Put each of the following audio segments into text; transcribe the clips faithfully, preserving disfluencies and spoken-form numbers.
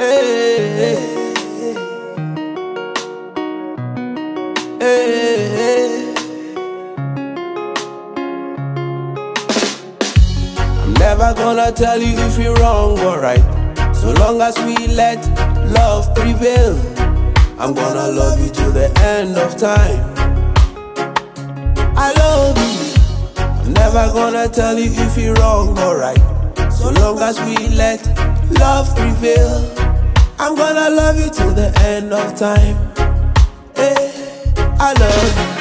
Hey, hey, hey. I'm never gonna tell you if you're wrong or right, so long as we let love prevail. I'm gonna love you till the end of time. I love you. I'm never gonna tell you if you're wrong or right, so long as we let love prevail. I'm gonna love you till the end of time. Hey, I love you.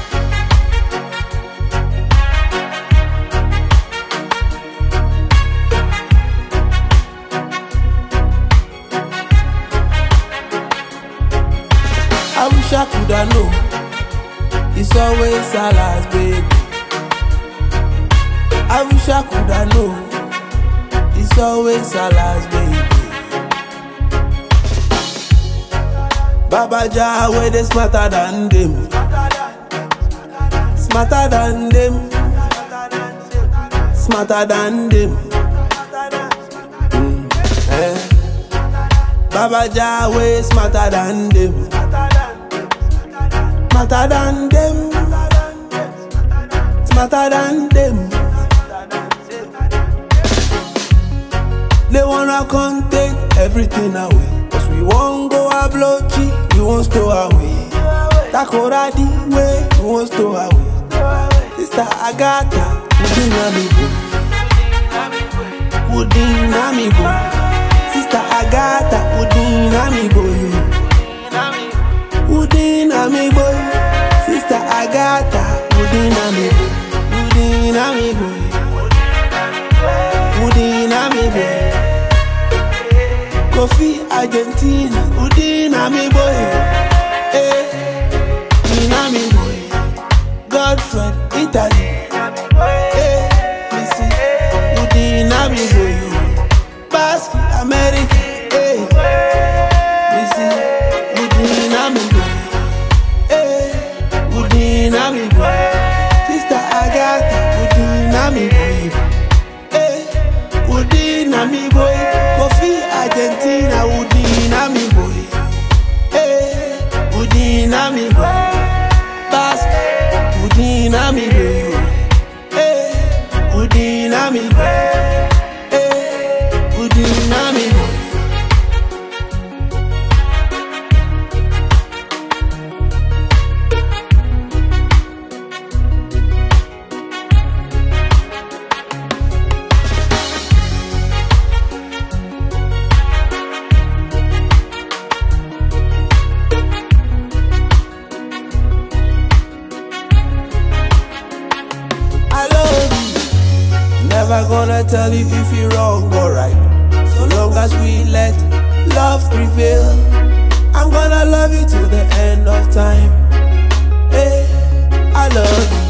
I wish I coulda known it's always Salah's baby. I wish I coulda known it's always Salah's baby. Baba Jah way they smarter than them, smarter than them, smarter than them. Mm, eh. Baba Jah way smarter than them, smarter than them, smarter than them. They wanna come take everything away, cause we won't go a blocky, we won't stow away. Takora di way, we won't stow away. Sister Agatha, Udina mi bo, Udina mi bo. Sister Agatha, Udina mi bo, Udina mi bo. Sister Agatha, Udina mi bo, Udina mi bo, Udina mi bo. Kofi Argentina, Udina mi boy, eh, Udina mi boy. Godfred Italy, eh, Missy, Udina mi boy. Basque America, eh, Missy, Udina mi boy, eh, Udina mi boy. Sister Agatha, Udina mi boy, eh, Udina mi boy. Kofi Argentina, Udina mi boy, eh, Udina mi boy. Basque, Udina mi boy, eh, Udina mi boy, eh, Udina mi boy. Never gonna tell you if you're wrong or right, so long as we let love prevail. I'm gonna love you till the end of time. Hey, I love you.